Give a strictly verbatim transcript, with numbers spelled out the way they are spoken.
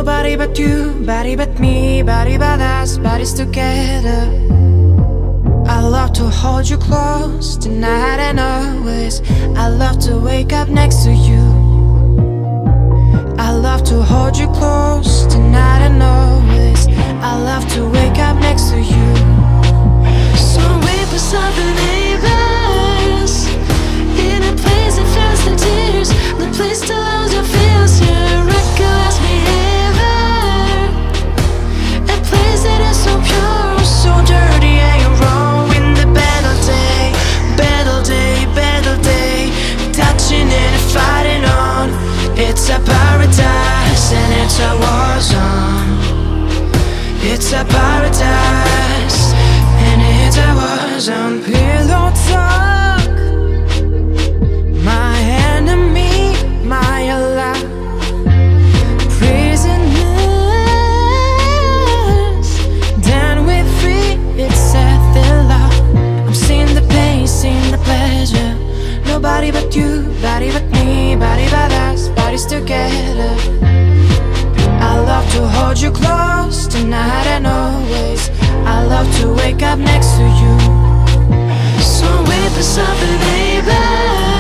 Nobody but you, body but me, body but us, bodies together. I love to hold you close tonight and always. I love to wake up next to you. I love to hold you close tonight and always. I love to wake up next to you. So wait for something, neighbors, in a place that feels the tears, the place to lose your feels. Yeah, recognize me ever, a place that is so pure, so dirty, and you're wrong in the battle day, battle day, battle day, touching and fighting on. It's a paradise and it's a war zone. It's a paradise and it's a war zone. Pillow talk, my enemy, my ally. Prisoners, done with free, it's at the law. I'm seeing the pain, seeing the pleasure. Nobody but you, body but me, body but us, bodies together. I love to hold you close tonight and always. I love to wake up next to you. So wait for something, baby.